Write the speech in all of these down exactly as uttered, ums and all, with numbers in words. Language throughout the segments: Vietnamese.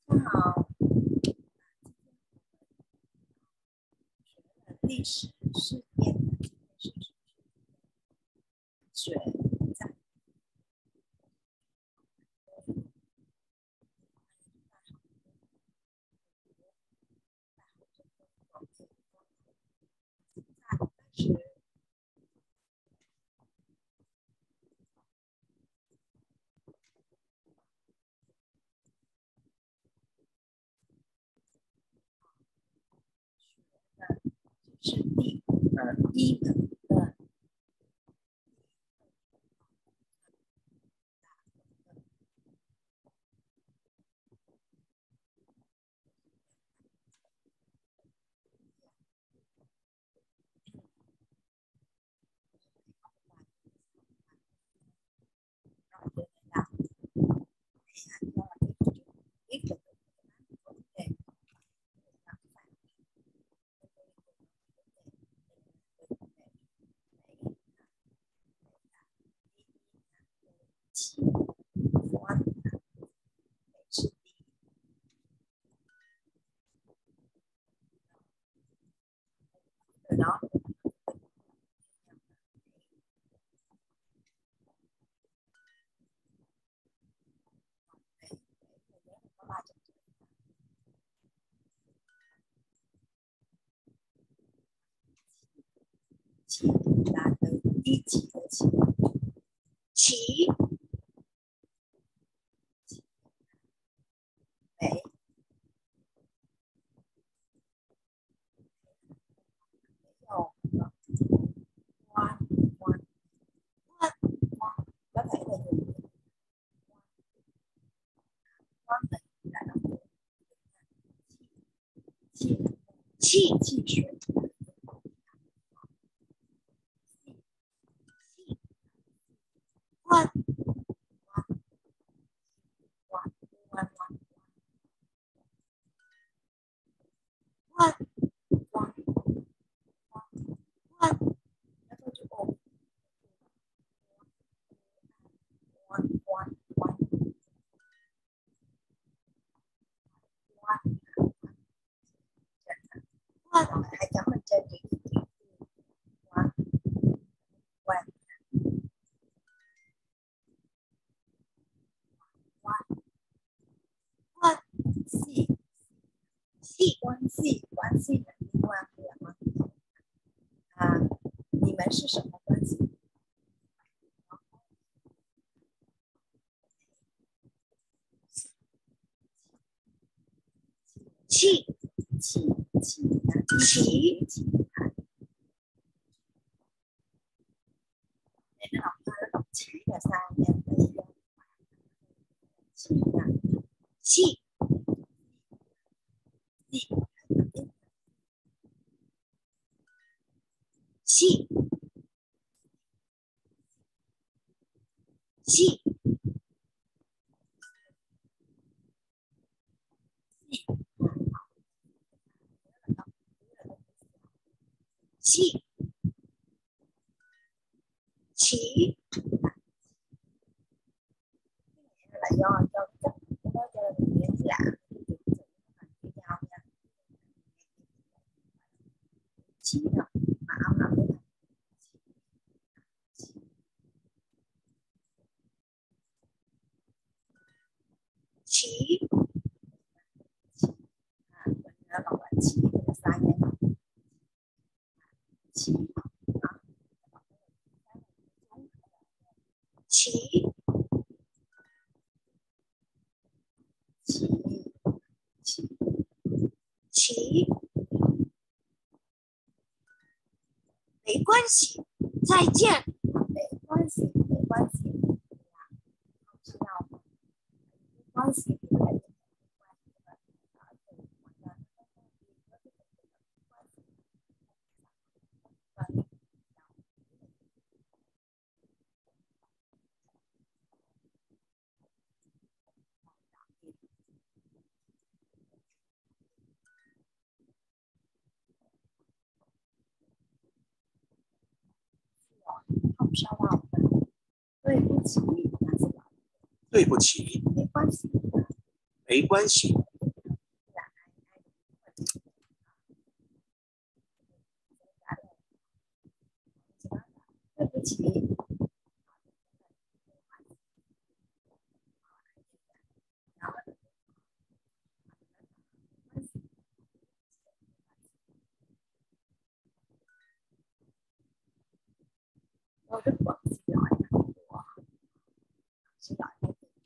大家好，学了历史事件的历史学在是是第二一门的一个起关是然后起来的一起的起起北有关关关关có thể là dùng关门来当做气气气水关关关关关关关，然后就哦，关关关关关，hai chấm bên trên chữ quan quan quan quan系系关系关系的另外一个关系啊，你们是什么关系？气气气起起để nó đọc nó đọc chỉ là sao nha chỉ là chi chi chi chi chi chỉ là do do chất của nó cho nên mình nghe lạ với nhau nha chỉ là mà âm là cái chỉ à, mình đã đọc là chỉ là sai nha chỉ chỉ chỉ chỉ chỉ没关系，再见。没关系，没关系，知道吗？没关系，không sao đâu. 对不起， 对不起， 没关系， 没关系， 起。Tôi rất bận xin lỗi của xin lỗi cái gì.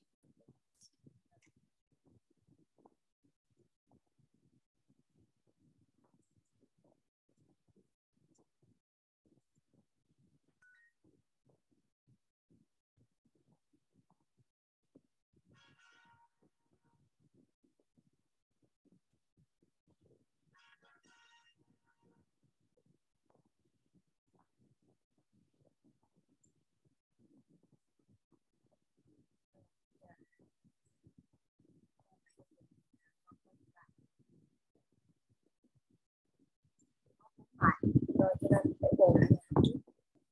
Rồi cho nên phải bù lại nhà trước.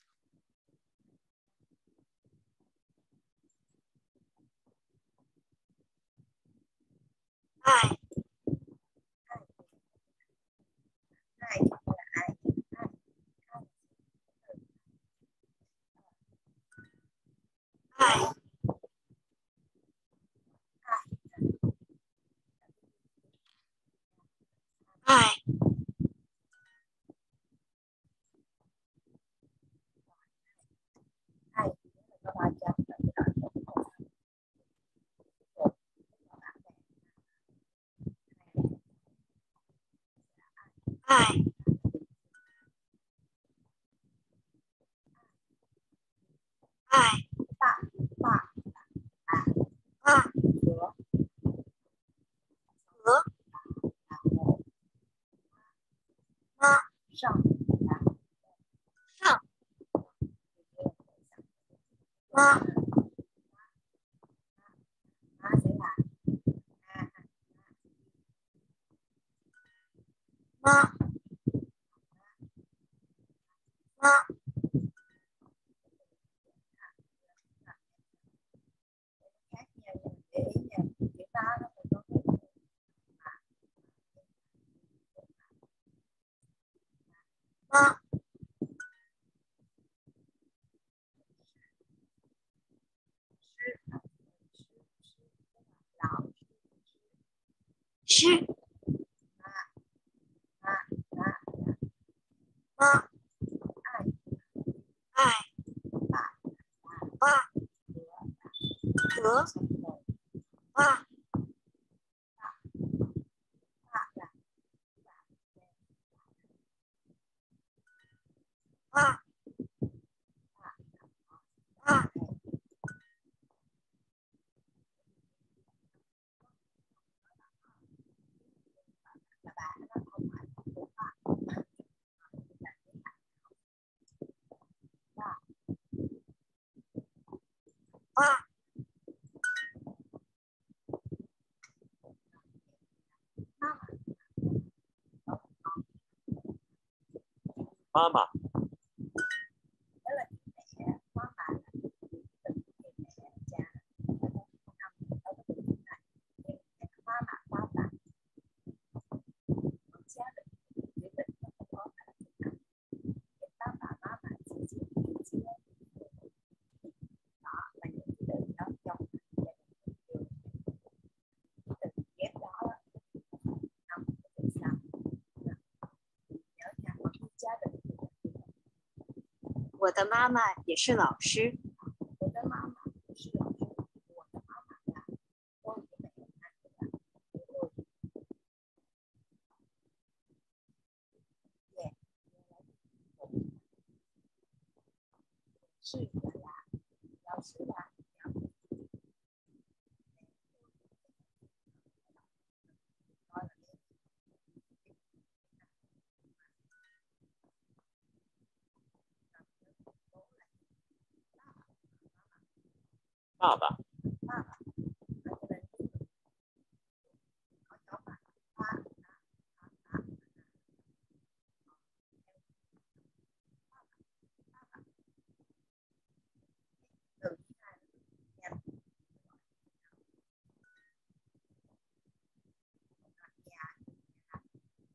Ai ai là ai ai ai ai có ba trăm là cái đoạn ai ai bạn bạn à à hứa hứa là một ma song là song ma ma sẽ là a ma ma khác nhau nhưng để ý nha, chữ ta nó phải có cái ma sư ma ma ma ma ai ai bạn ba hứa ba ba là ba ba là bạn nó không phải của ba ba 妈妈， đó là mẹ có bà là từ mẹ cha nó có năm đâu có từ này má mà má bà cha định quyết định nó không có phải là cái ba bà má bà chỉ chỉ chỉ đó là những cái từ đó trong từ ghép đó năm từ sau nhớ nha cha định 我的妈妈也是老师。 我的妈妈是老师，我的妈妈呀，我的妹妹她是的，我也是的呀，老师吧， 爸爸， 爸爸，那个人có cháu bạn ba từ hai em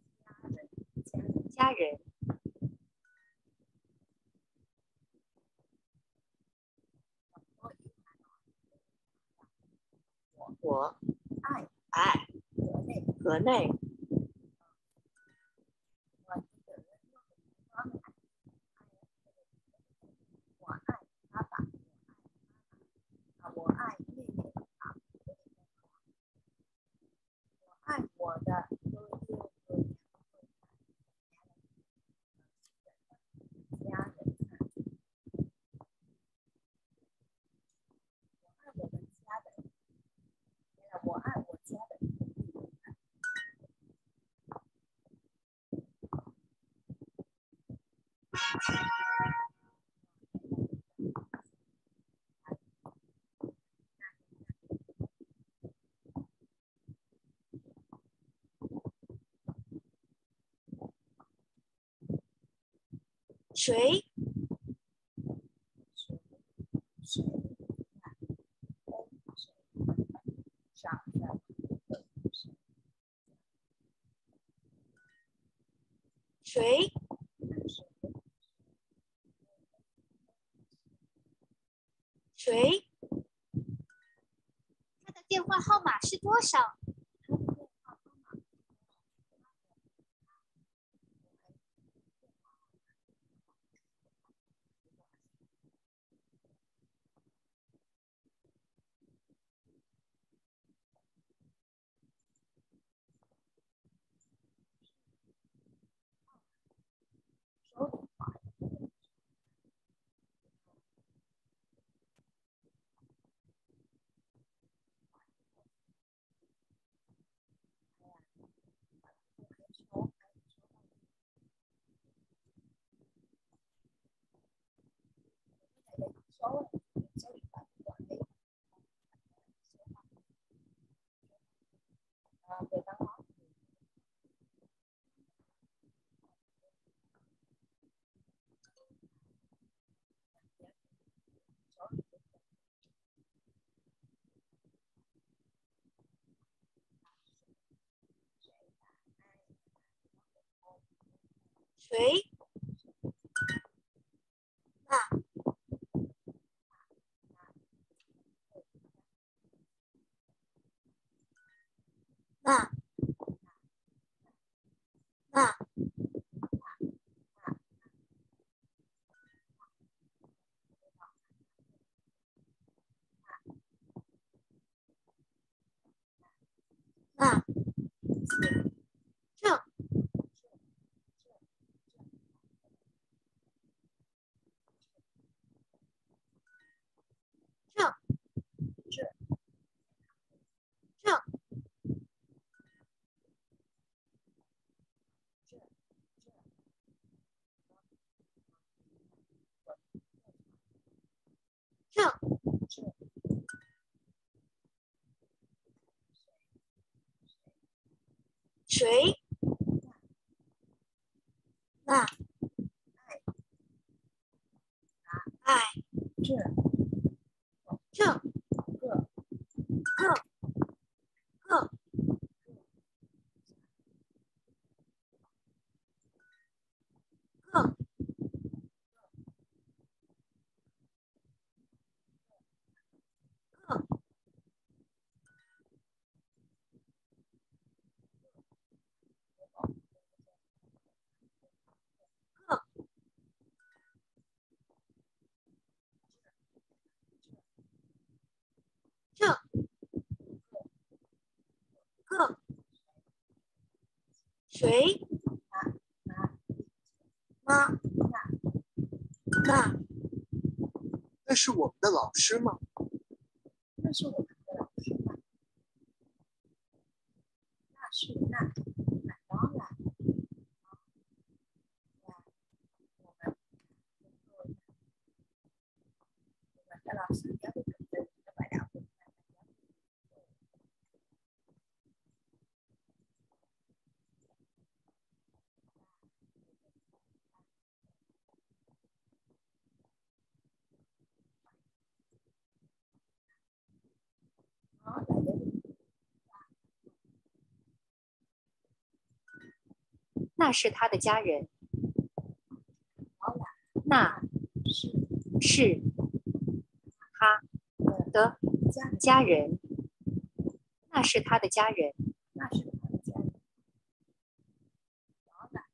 nhà 家人， 我爱爱河内， 河内我一个人用方来。我爱爸爸，我爱妹妹啊，我爱我的哥哥和家人，我爱我的家人，我爱我家的谁？ 谁？上的谁？谁？他的电话号码是多少？ 手里划对方好。 谁？那那那这这这这谁？那爱这这个个个个个个这个谁？妈那那是我们的老师吗？ 那是我们的老师吗？那是那那当然。我们我们的老师也会跟着我们聊。好，来的那是他的家人， 好了， 那是是他的家人。 家人。 那是他的家人。 那是他的家人。老奶，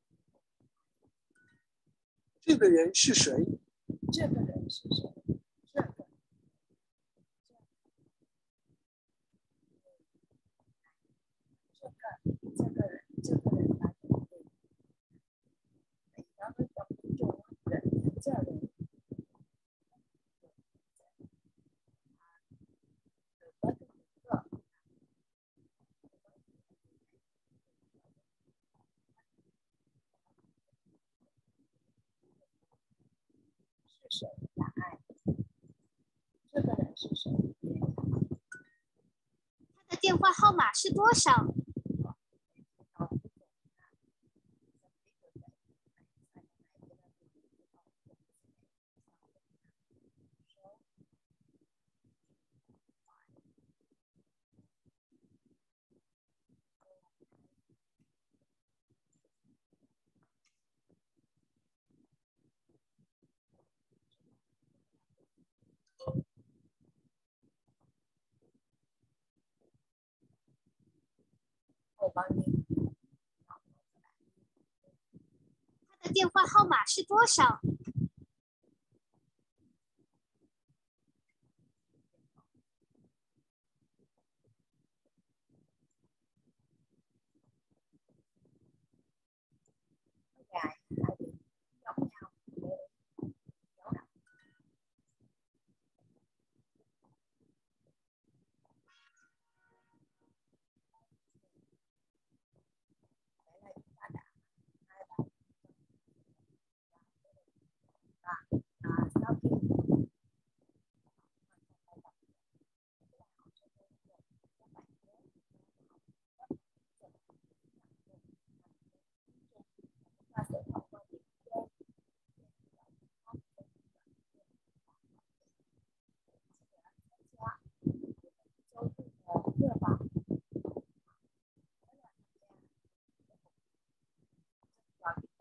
这个人是谁？ 这个人是谁？这个，这个，这个人，这个人来的对。然后讲这种人，这人。是谁？答案。这个人是谁？ 他的电话号码是多少？ 我帮你。 他的电话号码是多少？ gà hai bên giống nhau dấu đặt để đây chúng ta đặt hai bài và à, sau khi ta sẽ thông qua việc chơi và